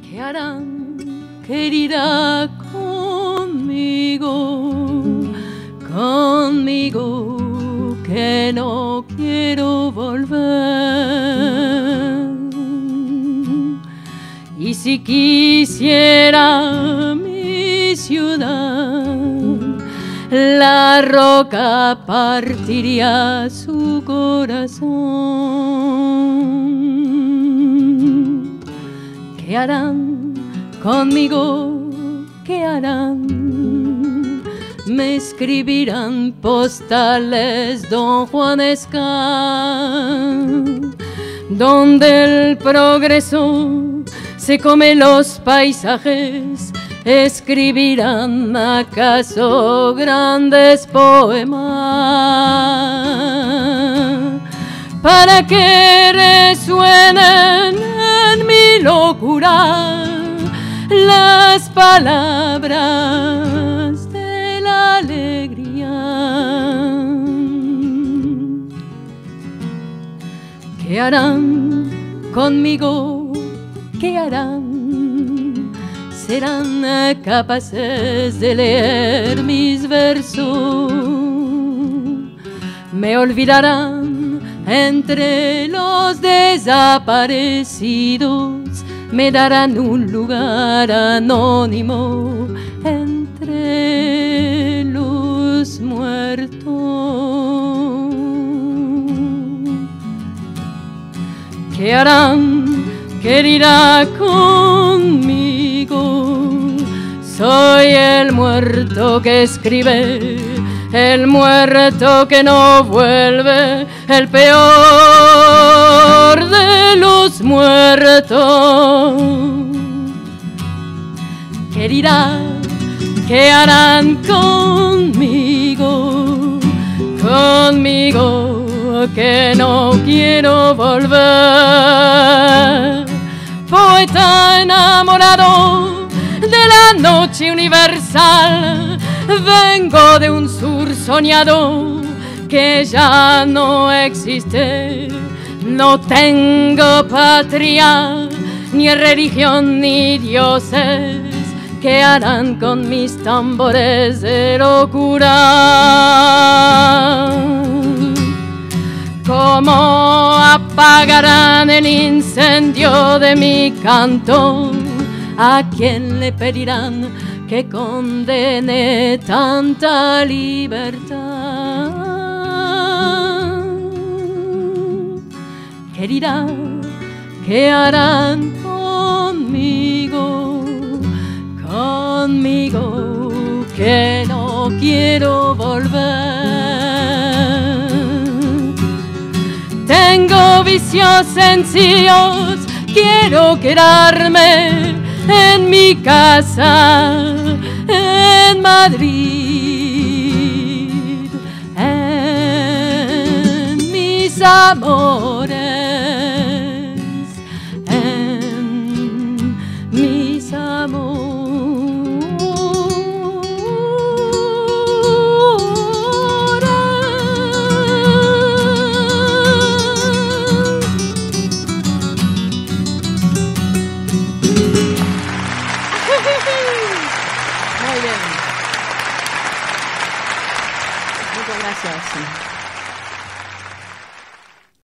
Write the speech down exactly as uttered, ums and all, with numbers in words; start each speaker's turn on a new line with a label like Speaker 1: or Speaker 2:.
Speaker 1: ¿Qué harán, querida, conmigo, conmigo, que no quiero volver? Y si quisiera mi ciudad, la roca partiría su corazón. ¿Qué harán conmigo? ¿Qué harán? Me escribirán postales don Juanesca, donde el progreso se come los paisajes. Escribirán acaso grandes poemas para que resuenen en mi locura las palabras de la alegría. ¿Qué harán conmigo? ¿Qué harán? ¿Serán capaces de leer mis versos? ¿Me olvidarán entre los desaparecidos? ¿Me darán un lugar anónimo entre los muertos? ¿Qué harán, querida, conmigo? Soy el muerto que escribe, el muerto que no vuelve, el peor de los muertos. Querida, ¿qué harán conmigo? Conmigo que no quiero volver. Poeta enamorado de la noche universal, vengo de un sur soñado que ya no existe. No tengo patria, ni religión, ni dioses. ¿Qué harán con mis tambores de locura? ¿Cómo apagarán el incendio de mi canto? ¿A quién le pedirán que condene tanta libertad? Querida, ¿qué harán conmigo? Conmigo que no quiero volver. Tengo vicios sencillos, quiero quedarme en mi casa, en Madrid, en mis amores.